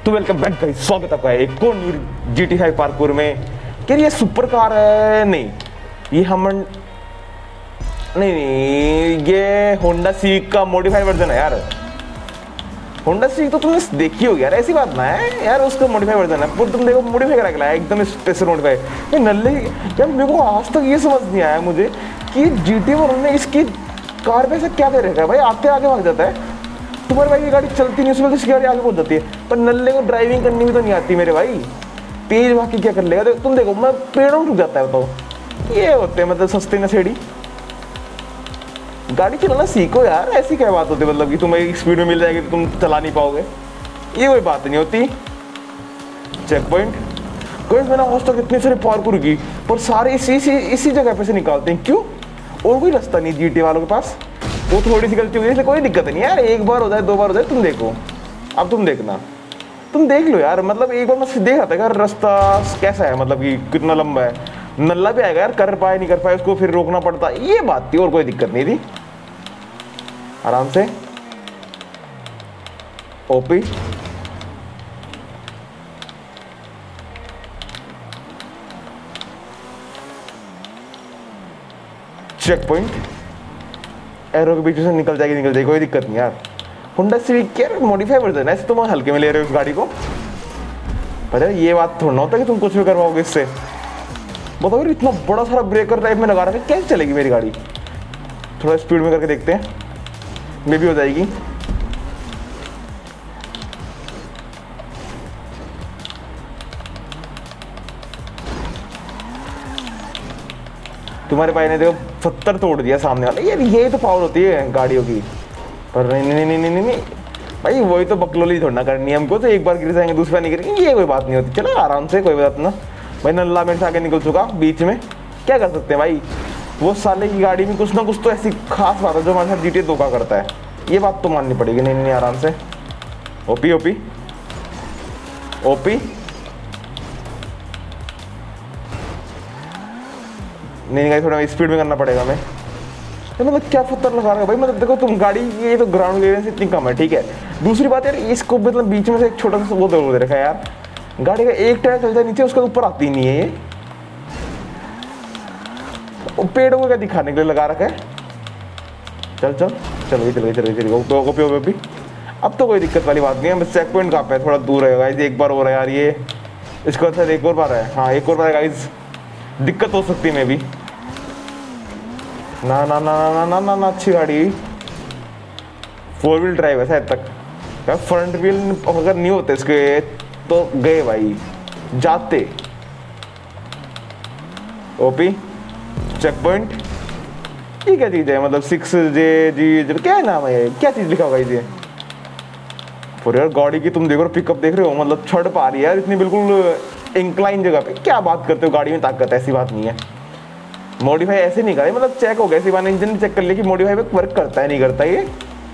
तो welcome back guys, स्वागत है आपका एक और न्यू GT5 पार्कोर में। क्या ये सुपर कार है? नहीं, ये नहीं, ये होंडा सीविक का मॉडिफाइड वर्जन है यार। होंडा सीविक तो तुमने देखी होगी यार, ऐसी बात ना है यार, उसका मॉडिफाइड वर्जन है। पर तुम देखो मॉडिफाई करा के एकदम स्पेशल मॉडिफाई। ये नल्ले यार, मेरे को आज तक ये समझ नहीं आया मुझे कि GT1 ने इसकी कार पे से क्या दे रखा है भाई। आते आगे भाग जाता है, तुम्हारे भाई की गाड़ी चलती नहीं, उसमें तो इसकी गाड़ी आगे पहुंच जाती है, पर नल्ले को ड्राइविंग करनी भी तो नहीं आती मेरे भाई। तेज भाग के क्या कर लेगा? तुम देखो, मैं पेड़ों में रुक जाता है। बताओ, ये होते हैं मतलब सस्ते नशेड़ी। गाड़ी चलाना सीखो यार, ऐसी क्या बात होती है मतलब कि तुम्हें एक स्पीड में मिल जाएगी तो तुम चला नहीं पाओगे, ये कोई बात नहीं होती। चेक पॉइंट गाइस, मैंने आज तक इतने सारे पार्कोर की, पर सारे इसी जगह पे से निकालते हैं। क्यों? और कोई रास्ता नहीं GT वालों के पास। वो थोड़ी सी गलती हुई इसलिए कोई दिक्कत नहीं यार, एक बार हो जाए दो बार हो जाए। तुम देखो, अब तुम देखना, तुम देख लो यार। मतलब एक बार मैं देख रहा था यार रास्ता कैसा है, मतलब कि कितना लंबा है। नल्ला भी आएगा यार, कर पाए नहीं कर पाए, उसको फिर रोकना पड़ता, ये बात थी, और कोई दिक्कत नहीं थी। आराम से ओपी चेक पॉइंट, एरो के बीच से निकल जाएगी, कोई दिक्कत नहीं यार। होंडा सिविक क्या मॉडिफाई वर्जन है, ऐसे तुम हल्के में ले रहे हो इस गाड़ी को। पता है ये बात थोड़ा ना होता है कि तुम कुछ भी करवाओगे इससे। बताओ, इतना बड़ा सारा ब्रेकर टाइप में लगा रखा है, कैसे चलेगी मेरी गाड़ी? थोड़ा स्पीड में करके देखते हैं, मे भी हो जाएगी। तुम्हारे भाई ने देखो पत्थर तोड़ दिया सामने वाले। यार ये तो पावर होती है गाड़ियों की। पर नहीं भाई, वही तो बकलोली थोड़ा करनी है हमको। तो एक बार गिर जाएंगे, दूसरी बार नहीं गिरेंगे, ये कोई बात नहीं होती। चलो आराम से, कोई बात ना भाई। नल्ला मेरे से आगे निकल चुका बीच में, क्या कर सकते हैं भाई। वो साले की गाड़ी में कुछ ना कुछ तो ऐसी खास बात है जो हमारे साथ GT धोखा करता है, ये बात तो माननी पड़ेगी। नहीं आराम से ओपी ओपी ओपी। नहीं गाइस, थोड़ा स्पीड में करना पड़ेगा मैं। तो मतलब क्या पत्थर लगा रहा है भाई। मतलब देखो तुम गाड़ी, ये तो ग्राउंड क्लियरेंस इतनी कम है, ठीक है। दूसरी बात यार, इसको मतलब बीच में से एक छोटा सा वो दे रखा है यार। गाड़ी का एक टायर चल जाए नीचे, उसके ऊपर आती नहीं है ये। पेड़ों को क्या दिखाने के लिए लगा रखा है? चल गई ओपी। अब तो कोई दिक्कत वाली बात नहीं है। बस चेक पॉइंट कहाँ पे है, थोड़ा दूर है गाइस। एक बार हो रहा है यार ये, इसके बाद एक और बार है। हाँ, एक और बार है गाइस, दिक्कत हो सकती है मे भी। ना अच्छी गाड़ी, 4 व्हील ड्राइव है शायद तक। यार फ्रंट व्हील अगर नहीं होते इसके तो गए भाई, जाते। ओपी चेक पॉइंट, ये क्या चीज है? मतलब 6JG क्या है नाम है, क्या चीज लिखा होगा ये? और यार गाड़ी की तुम देखो, पिकअप देख रहे हो, मतलब छड़ पा रही है यार इतनी, बिल्कुल इंक्लाइन जगह पे। क्या बात करते हो, गाड़ी में ताकत है, ऐसी बात नहीं है। मॉडिफाई ऐसे नहीं करे, मतलब चेक हो गया इसी बार, इंजन चेक कर लिया कि मॉडिफाई पे वर्क करता है नहीं करता ये।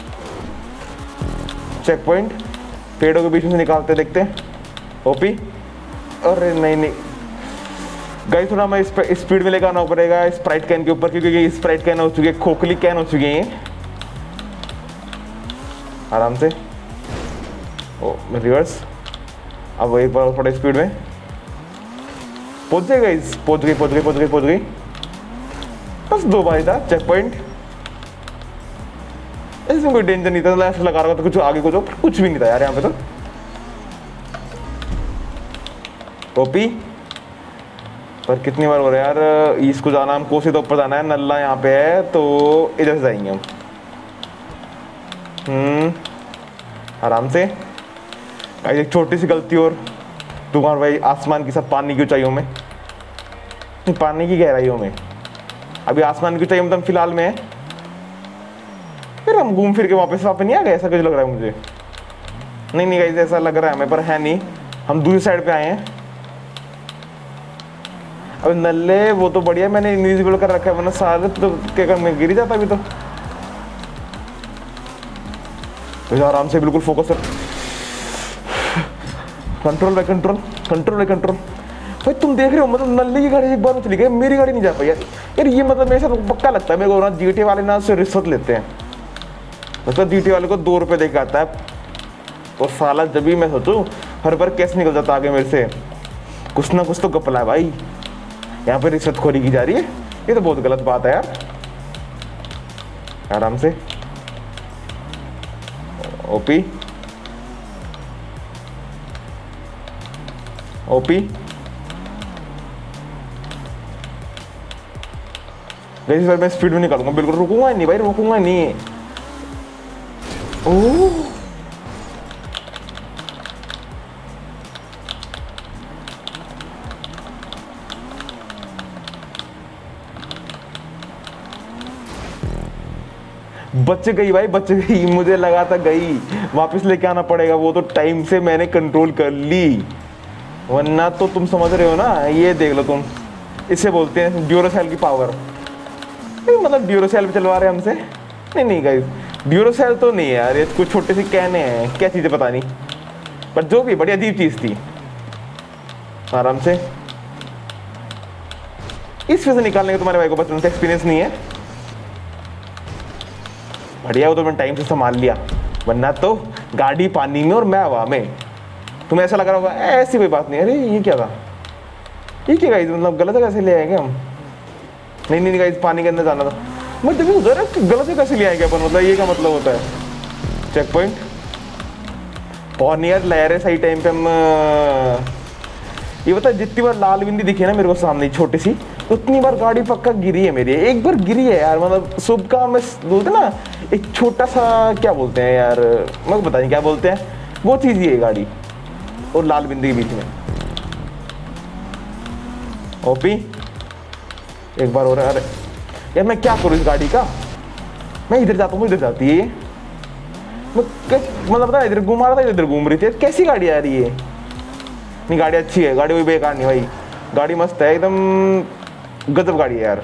चेक पॉइंट, पेड़ों के बीच में से निकालते देखते हैं। ओपी, अरे नहीं गाइस, थोड़ा मैं स्पीड में लेकर आना पड़ेगा स्प्राइट कैन के ऊपर, क्योंकि ये स्प्राइट कैन हो चुकी है, खोखली कैन हो चुकी है ये। आराम से ओ रिवर्स। अब एक बार थोड़ा स्पीड में पहुंच गई गाइस, पहुंच गई। बस 2 बार था चेक पॉइंट, इसमें कोई डेंजर नहीं था। ऐसा लगा रहा था कुछ आगे कुछ भी नहीं था यार यहाँ पे तो। ओपी, पर कितनी बार हो रहा है यार इसको जाना, हम कोसी तो ऊपर जाना है, नल्ला यहाँ पे है तो इधर से जाएंगे हम। आराम से। एक छोटी सी गलती और, तुम्हारे भाई आसमान की सब पानी की ऊंचाइयों में, पानी की गहराइयों में। अभी आसमान की ऊंचाइयों में तो फिलहाल में है, फिर हम घूम फिर के वापस नहीं आ गए, ऐसा कुछ लग रहा है मुझे। नहीं गाइस, ऐसा लग रहा है हमें, पर है नहीं, हम दूसरी साइड पे आए हैं। अब नल्ले वो तो बढ़िया मैंने इनविजिबल कर रखा है, वरना सारे तो क्या कर, मैं गिर जाता अभी तो। आराम से बिल्कुल फोकस कर, कंट्रोल बाय कंट्रोल। भाई तुम देख रहे हो, मतलब नल्ले की गाड़ी एक बार में चली गई, मेरी गाड़ी नहीं जा पाई यार। ये मतलब मेरे साथ पक्का लगता है मेरे को ना, GT वाले ना उससे रिश्वत लेते हैं। मतलब GT वाले को 2 रुपये दे के आता है, और साला जब भी मैं सोचूं हर बार कैसे निकल जाता आगे मेरे से, कुछ ना कुछ तो गपला है भाई। यहाँ पे रिश्वतखोरी की जा रही है, ये तो बहुत गलत बात है यार। आराम से ओपी ओपी इस बार मैं स्पीड में निकालूंगा, बिल्कुल रुकूंगा नहीं भाई, रुकूंगा नहीं। ओह बच गई भाई, बच गई। मुझे लगा था गई, वापस लेके आना पड़ेगा। वो तो टाइम से मैंने कंट्रोल कर ली, वरना तो तुम समझ रहे हो ना। ये देख लो तुम, इसे बोलते हैं ड्यूरासेल की पावर। मतलब ड्यूरासेल पे चलवा रहे हैं हमसे? नहीं नहीं गाइस, ड्यूरासेल तो नहीं है यार, ये कुछ छोटे से कहने हैं, क्या चीज़ें पता नहीं, पर जो भी बड़ी अजीब चीज़ थी। आराम से इस वजह से निकालने का तुम्हारे भाई को बचपन से एक्सपीरियंस नहीं है। बढ़िया, वो तो मैंने टाइम से संभाल लिया, वरना तो गाड़ी पानी में और मैं हवा में। तुम्हें ऐसा लग रहा होगा ऐसी कोई बात नहीं। अरे ये क्या था, ये क्या गाइस, मतलब गलत कैसे ले आएंगे हम? नहीं नहीं गाइस, पानी के अंदर जाना था। मैं तभी उधर गलत कैसे ले आएंगे अपन, मतलब ये क्या मतलब होता है? चेक पॉइंट और नियर लहरे सही टाइम पे हम। ये बता, जितनी बार लाल बिंदी दिखी है ना मेरे को सामने छोटी सी, उतनी बार गाड़ी पक्का गिरी है मेरी। एक बार गिरी है यार, मतलब सुबह का मैं बोलते ना एक छोटा सा, क्या बोलते हैं यार, मैं पता नहीं क्या बोलते हैं, वो चीज़ ही है गाड़ी और लाल बिंदी के बीच में। ओपी एक बार हो रहा है। अरे यार मैं क्या करूँ इस गाड़ी का, मैं इधर जाता हूँ इधर जाती है ये, मतलब पता है इधर घुमा रहा था इधर घूम रही थी। कैसी गाड़ी आ रही है? नहीं गाड़ी अच्छी है, गाड़ी कोई बेकार नहीं भाई, गाड़ी मस्त है एकदम, गजब गाड़ी है यार।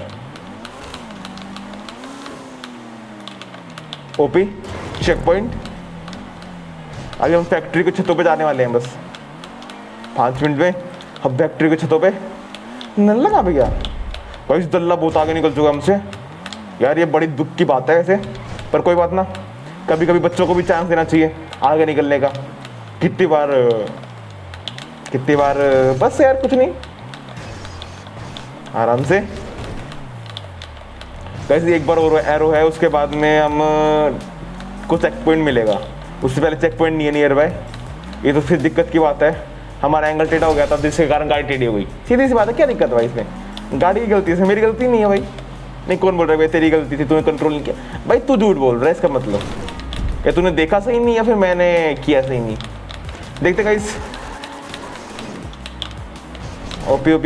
OP check point. अभी हम फैक्ट्री के छतों पे जाने वाले हैं, बस 5 मिनट में हम फैक्ट्री के छतों पे। नल्ला कहाँ पे गया भाई? इस दल्ला बहुत आगे निकल चुका हमसे यार, ये बड़ी दुख की बात है ऐसे, पर कोई बात ना, कभी कभी बच्चों को भी चांस देना चाहिए आगे निकलने का। कितनी बार बस यार कुछ नहीं, आराम से। वैसे एक बार और एरो है, उसके बाद में हम को चेक पॉइंट मिलेगा, उससे पहले चेक पॉइंट नहीं है नियर बाय। ये तो फिर दिक्कत की बात है, हमारा एंगल टेढ़ा हो गया था जिसके कारण गाड़ी टेढ़ी हो गई। सीधी सी बात है, क्या दिक्कत है भाई इसमें? गाड़ी की गलती है, मेरी गलती नहीं है भाई। नहीं कौन बोल रहा है भाई तेरी गलती थी, तूने कंट्रोल नहीं किया? भाई तू झूठ बोल रहा है, इसका मतलब या तूने देखा सही नहीं या फिर मैंने किया सही नहीं। देखते गाइस, ओपी ओपी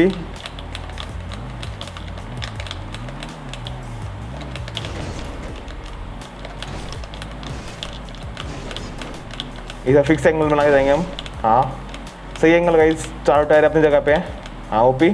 इधर फिक्स एंगल बना के जाएंगे हम। हाँ सही एंगल गाइस, चारों टायर अपनी जगह पे है। हाँ ओपी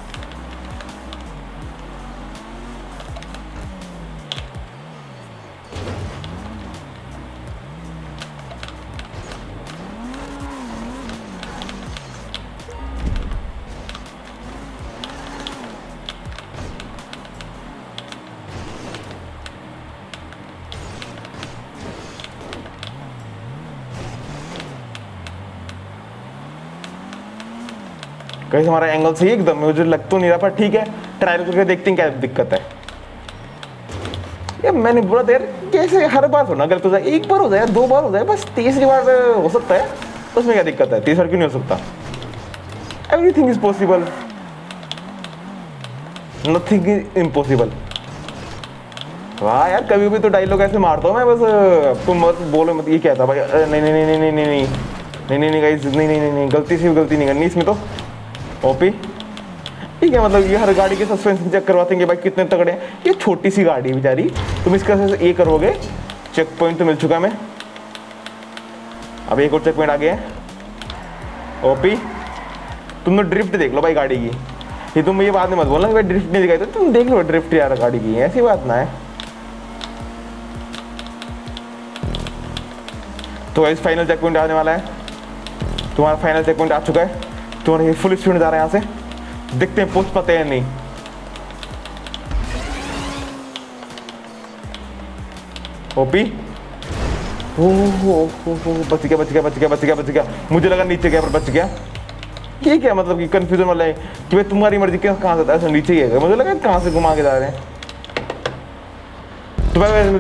कहीं हमारा एंगल सही एकदम, मुझे लग तो नहीं रहा, पर ठीक है ट्रायल करके देखते हैं क्या दिक्कत है। ये मैंने बोला था यार, कैसे हर बार थोड़ा गलत हो जाए, एक बार हो जाए 2 बार हो जाए, बस तीसरी बार हो सकता है, उसमें क्या दिक्कत है? 30 बार क्यों नहीं हो सकता? Everything is possible, nothing is impossible. वाह यार, कभी भी तो डायलॉग ऐसे मारता हूँ मैं, बस तुम मत बोलो मत। ये क्या था भाई? नहीं नहीं नहीं नहीं नहीं नहीं नहीं नहीं नहीं गाइस, नहीं नहीं नहीं नहीं, गलती से गलती नहीं करनी इसमें तो। ओपी ठीक है, मतलब ये हर गाड़ी के सस्पेंशन चेक करवाते हैं भाई कितने तगड़े हैं। ये छोटी सी गाड़ी बेचारी, तुम इसका ये करोगे। चेक पॉइंट तो मिल चुका है मैं, अब एक और चेक पॉइंट आ गया है। ओपी तुम ड्रिफ्ट देख लो भाई गाड़ी की, ये तुम ये बात नहीं मत बोलना कि भाई ड्रिफ्ट नहीं दिखाई, तो तुम देख लो ड्रिफ्ट यार गाड़ी की, ऐसी बात ना है। तो इस फाइनल चेक पॉइंट आने वाला है, तुम्हारा फाइनल चेक पॉइंट आ चुका है। तुम्हारे फुल स्पीड में जा रहे हैं यहाँ से, देखते हैं पहुंच पाते हैं नहीं। ओपी बच गया बच गया बच गया बच गया बच गया। मुझे लगा नीचे गया पर बच गया। ये क्या मतलब कि कंफ्यूजन वाला है कि भाई तुम्हारी मर्जी कहाँ से, ऐसा नीचे ही है, मुझे लगा कहाँ से घुमा के जा रहे हैं। तो